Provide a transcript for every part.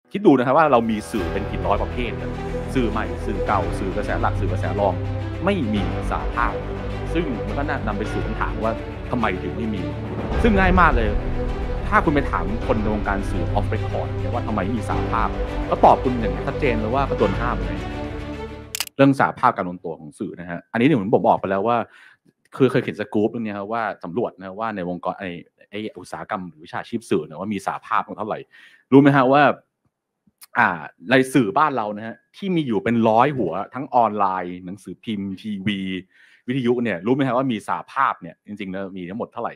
คิดดูนะครับว่าเรามีสื่อเป็นกี่ร้อยประเภทสื่อใหม่สื่อเก่าสื่อกระแสหลักสื่อกระแสรองไม่มีสาภาพซึ่งมันก็นำไปสู่คำถามว่าทำไมถึงไม่มีซึ่งง่ายมากเลยถ้าคุณไปถามคนในวงการสื่อออฟเรคคอร์ดว่าทำไมไม่มีสาภาพก็ตอบคุณอย่างชัดเจนเลยว่าก็โดนห้ามเลยเรื่องสาภาพการรวมตัวของสื่อนะฮะอันนี้ผมบอกไปแล้วว่าคือเคยเขียนสกู๊ปเรื่องนี้ครับว่าสำรวจนะว่าในวงการไออุตสาหกรรมหรือวิชาชีพสื่อเนี่ยว่ามีสาภาพเท่าไหร่รู้ไหมฮะว่าในสื่อบ้านเรานะฮะที่มีอยู่เป็น100หัวทั้งออนไลน์หนังสือพิมพ์ทีวีวิทยุเนี่ยรู้ไหมฮะว่ามีสาภาพเนี่ยจริงๆแล้วมีทั้งหมดเท่าไหร่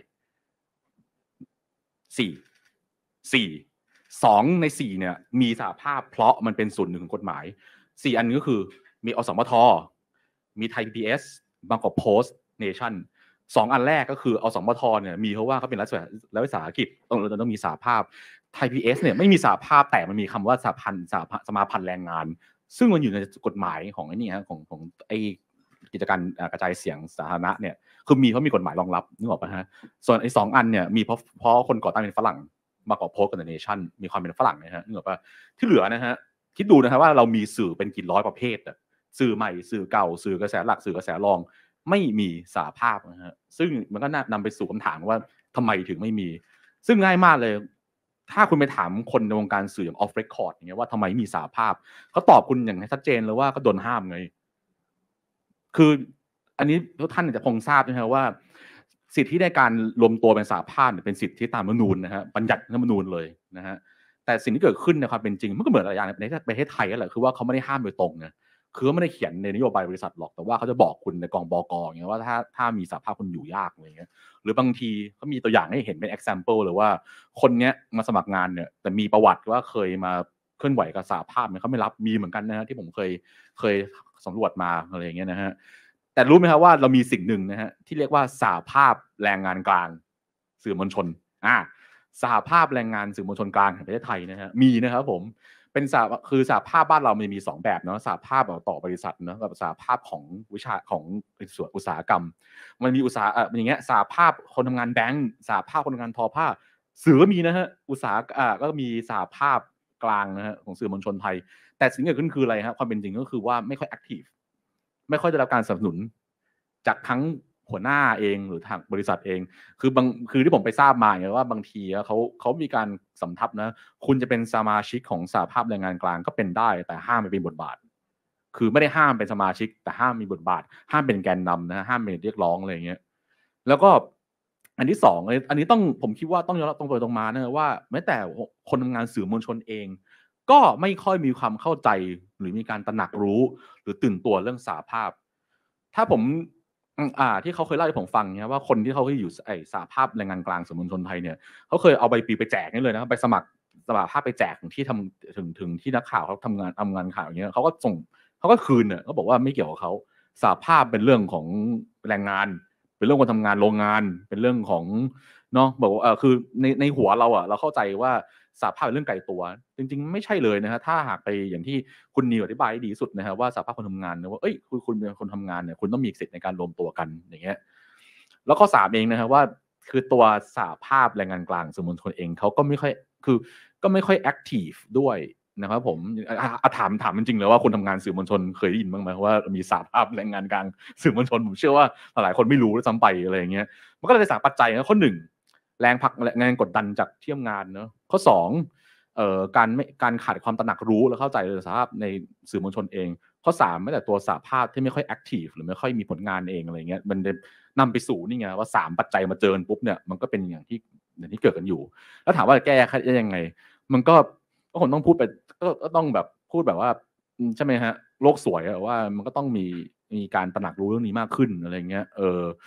2ใน4เนี่ยมีสาภาพเพราะมันเป็นส่วนหนึ่งของกฎหมาย4อันนี้ก็คือมีอสมทมีไทย PBS บางกอกโพสต์เนชั่น2อันแรกก็คืออสมทเนี่ยมีเพราะว่าเขาเป็นรัฐวิสาหกิจต้องมีสาภาพไทย PBS เนี่ยไม่มีสาภาพแต่มันมีคำว่าสมาพันธ์แรงงานซึ่งมันอยู่ในกฎหมายของไอ้นี่ฮะของไอ้กิจการกระจายเสียงสาธารณะเนี่ยคือมีเพราะมีกฎหมายรองรับนึกออกป่ะฮะส่วนไอ้2อันเนี่ยมีเพราะคนก่อตั้งเป็นฝรั่งมาก่อโพสต์กับเนชั่นมีความเป็นฝรั่งนะฮะนึกออกป่ะที่เหลือนะฮะคิดดูนะครับว่าเรามีสื่อเป็นกี่ร้อยประเภทสื่อใหม่สื่อเก่าสื่อกระแสหลักสื่อกระแสรองไม่มีสาภาพนะฮะซึ่งมันก็นำไปสู่คำถามว่าทำไมถึงไม่มีซึ่งง่ายมากเลยถ้าคุณไปถามคนในวงการสื่ออย่างออฟเรคคอร์ดอย่างเงี้ยว่าทำไมมีสาภาพเขาตอบคุณอย่างชัดเจนเลยว่าก็โดนห้ามไงคืออันนี้ทุกท่านจะคงทราบนะครับว่าสิทธิในการรวมตัวเป็นสหภาพเป็นสิทธิตามรัฐธรรมนูญนะฮะบัญญัติรัฐธรรมนูญเลยนะฮะแต่สิ่งที่เกิดขึ้นในความเป็นจริงมันก็เหมือนอย่างในประเทศไทยนั่นแหละคือว่าเขาไม่ได้ห้ามโดยตรงไงคือไม่ได้เขียนในนโยบายบริษัทหรอกแต่ว่าเขาจะบอกคุณในกองบกอย่างเงี้ยว่าถ้ามีสหภาพคุณอยู่ยากอะไรเงี้ยหรือบางทีเขามีตัวอย่างให้เห็นเป็น example เลยว่าคนเนี้ยมาสมัครงานเนี่ยแต่มีประวัติว่าเคยมาเคลื่อนไหวกับสหภาพเนี่ยเขาไม่รับมีเหมือนกันนะฮะที่ผมเคยสำรวจมาอะไรอย่างเงี้ยนะฮะแต่รู้ไหมครับว่าเรามีสิ่งหนึ่งนะฮะที่เรียกว่าสหภาพแรงงานกลางสื่อมวลชนสหภาพแรงงานสื่อมวลชนกลางแห่งประเทศไทยนะฮะมีนะครับผมเป็นสหภาพบ้านเรามันมี2แบบเนาะสหภาพต่อบริษัทเนาะกับสหภาพของวิชาของส่วนอุตสาหกรรมมันมีอย่างเงี้ยสหภาพคนทำงานแบงก์สหภาพคนทำงานทอผ้าสื่อก็มีนะฮะก็มีสหภาพกลางนะฮะของสื่อมวลชนไทยแต่สิ่งที่เกิดขึ้นคืออะไรฮะความเป็นจริงก็คือว่าไม่ค่อยแอคทีฟไม่ค่อยได้รับการสนับสนุนจากทั้งหัวหน้าเองหรือทางบริษัทเองคือที่ผมไปทราบมาเนี่ยว่าบางทีเขามีการสำทับนะคุณจะเป็นสมาชิกของสหภาพแรงงานกลางก็เป็นได้แต่ห้ามไม่เป็นบทบาทคือไม่ได้ห้ามเป็นสมาชิกแต่ห้ามมีบทบาทห้ามเป็นแกนนำนะห้ามเป็นเรียกร้องอะไรอย่างเงี้ยแล้วก็อันที่2อันนี้ผมคิดว่าต้องยอมรับตรงไปตรงมานะว่าแม้แต่คนทำงานสื่อมวลชนเองก็ไม่ค่อยมีความเข้าใจหรือมีการตระหนักรู้หรือตื่นตัวเรื่องสหภาพถ้าผม ที่เขาเคยเล่าให้ผมฟังเนี่ยว่าคนที่เขาเคยอยู่สหภาพแรงงานกลางสื่อมวลชนไทยเนี่ยเขาเคยเอาใบปลิวไปแจกนี่เลยนะไปสมัครสหภาพไปแจกถึงที่นักข่าวเขาทำงานข่าวอย่างเงี้ยเขาก็คืนเนี่ยเขาบอกว่าไม่เกี่ยวกับเขาสหภาพเป็นเรื่องของแรงงานเป็นเรื่องคนทำงานโรงงานเป็นเรื่องของเนาะบอกว่าคือในหัวเราเราเข้าใจว่าสหภาพเป็นเรื่องไกลตัวจริงๆไม่ใช่เลยนะฮะถ้าหากไปอย่างที่คุณนิวอธิบายดีสุดนะฮะว่าสหภาพคนทำงานนะว่าคุณเป็นคนทำงานเนี่ยคุณต้องมีสิทธิ์ในการรวมตัวกันอย่างเงี้ยแล้วข้อ3เองนะครับว่าคือตัวสหภาพแรงงานกลางสื่อมวลชนเองเขาก็ไม่ค่อยคือก็ไม่ค่อยแอคทีฟด้วยนะครับผมถามจริงๆเลยว่าคนทำงานสื่อมวลชนเคยได้ยินบ้างไหมว่ามีสหภาพแรงงานกลางสื่อมวลชนผมเชื่อว่าหลายคนไม่รู้ด้วยซ้ำไปอะไรอย่างเงี้ยมันก็เลย3ปัจจัยนะข้อ1แรงกดดันจากที่ทำงานเนาะข้อ2การขาดความตระหนักรู้และเข้าใจสภาพในสื่อมวลชนเองข้อ3แม้แต่ตัวสหภาพที่ไม่ค่อยแอคทีฟหรือไม่ค่อยมีผลงานเองอะไรเงี้ยมันจะนำไปสู่นี่ไงว่า3ปัจจัยมาเจอกันปุ๊บเนี่ยมันก็เป็นอย่างที่เกิดกันอยู่แล้วถามว่าแก้ยังไงมันก็คงต้องพูดไปก็ต้องแบบพูดแบบว่าใช่ไหมฮะโลกสวยว่ามันก็ต้องมีการตระหนักรู้เรื่องนี้มากขึ้นอะไรเงี้ย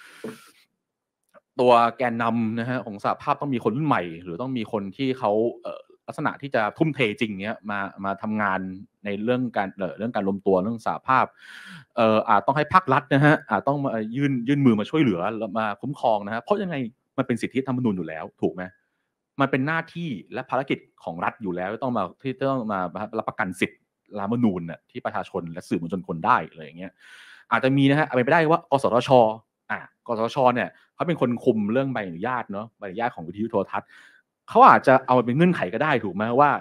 ตัวแกนนำนะฮะของสหภาพต้องมีคนรุ่นใหม่หรือต้องมีคนที่เขาลักษณะที่จะทุ่มเทจริงเนี้ยมาทำงานในเรื่องการรวมตัวเรื่องสหภาพอาจต้องให้ภาครัฐนะฮะอาจต้องมายื่นมือมาช่วยเหลือแล้วมาคุ้มครองนะฮะเพราะยังไงมันเป็นสิทธิธรรมนูญอยู่แล้วถูกไหมมันเป็นหน้าที่และภารกิจของรัฐอยู่แล้วที่ต้องมารับประกันสิทธิรัฐธรรมนูญน่ะที่ประชาชนและสื่อมวลชนควรได้อะไรอย่างเงี้ยอาจจะมีนะฮะเป็นไปได้ว่ากสทชกสทชเนี่ยเขาเป็นคนคุมเรื่องใบอนุญาตเนาะใบอนุญาตของวิทยุโทรทัศน์เขาอาจจะเอาเป็นเงื่อนไขก็ได้ถูกไหมว่า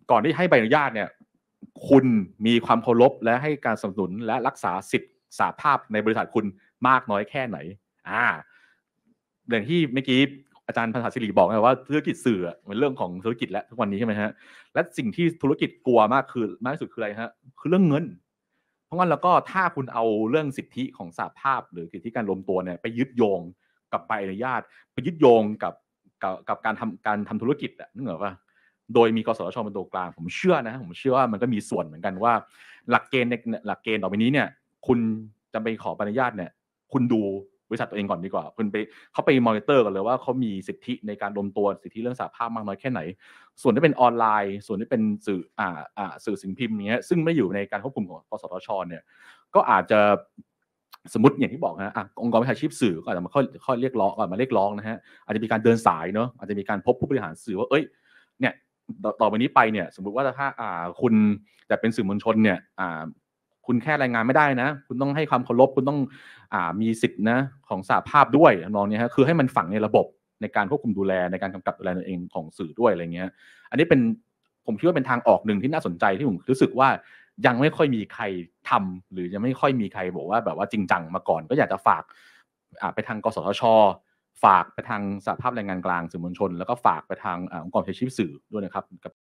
ก่อนที่ให้ใบอนุญาตเนี่ยคุณมีความเคารพและให้การสนับสนุนและรักษาสิทธิสาภาพในบริษัทคุณมากน้อยแค่ไหนอย่างที่เมื่อกี้อาจารย์พันธศิริบอกนะว่าธุรกิจสื่อเป็นเรื่องของธุรกิจและทุกวันนี้ใช่ไหมฮะและสิ่งที่ธุรกิจกลัวมากที่สุดคืออะไรฮะคือเรื่องเงินเพราะงั้นแล้วก็ถ้าคุณเอาเรื่องสิทธิของสหภาพหรือสิทธิการรวมตัวเนี่ยไปยึดโยงกับใบอนุญาตไปยึดโยงกับการทำธุรกิจนึกออกป่ะโดยมีกสทชเป็นตัวกลางผมเชื่อว่ามันก็มีส่วนเหมือนกันว่าหลักเกณฑ์ต่อไปนี้เนี่ยคุณจะไปขอใบอนุญาตเนี่ยคุณดูบริษัทตัวเองก่อนดีกว่าคุณไปเขาไปมอนิเตอร์กันเลยว่าเขามีสิทธิในการรวมตัวสิทธิเรื่องสหภาพมากน้อยแค่ไหนส่วนที่เป็นออนไลน์ส่วนที่เป็นสื่อสื่อสิ่งพิมพ์เนี้ยซึ่งไม่อยู่ในการควบคุมของกสทชเนี่ยก็อาจจะสมมติอย่างที่บอกนะองค์กรวิชาชีพสื่อก็อาจจะมาข้อเรียกร้องนะฮะอาจจะมีการเดินสายเนาะอาจจะมีการพบผู้บริหารสื่อว่าเนี่ยต่อไปนี้ไปเนี่ยสมมุติว่าถ้าคุณจะเป็นสื่อมวลชนเนี่ยคุณแค่รายงานไม่ได้นะคุณต้องให้ความเคารพคุณต้องมีสิทธินะของสหภาพด้วยน้องเนี่ยฮะคือให้มันฝังในระบบในการควบคุมดูแลในการกำกับดูแลตัวเองของสื่อด้วยอะไรเงี้ยอันนี้ผมคิดว่าเป็นทางออกหนึ่งที่น่าสนใจที่ผมรู้สึกว่ายังไม่ค่อยมีใครทำหรือยังไม่ค่อยมีใครบอกว่าแบบว่าจริงจังมาก่อนก็อยากจะฝากไปทางกสทช.ฝากไปทางสหภาพแรงงานกลางสื่อมวลชนแล้วก็ฝากไปทางองค์กรวิชาชีพสื่อด้วยนะครับ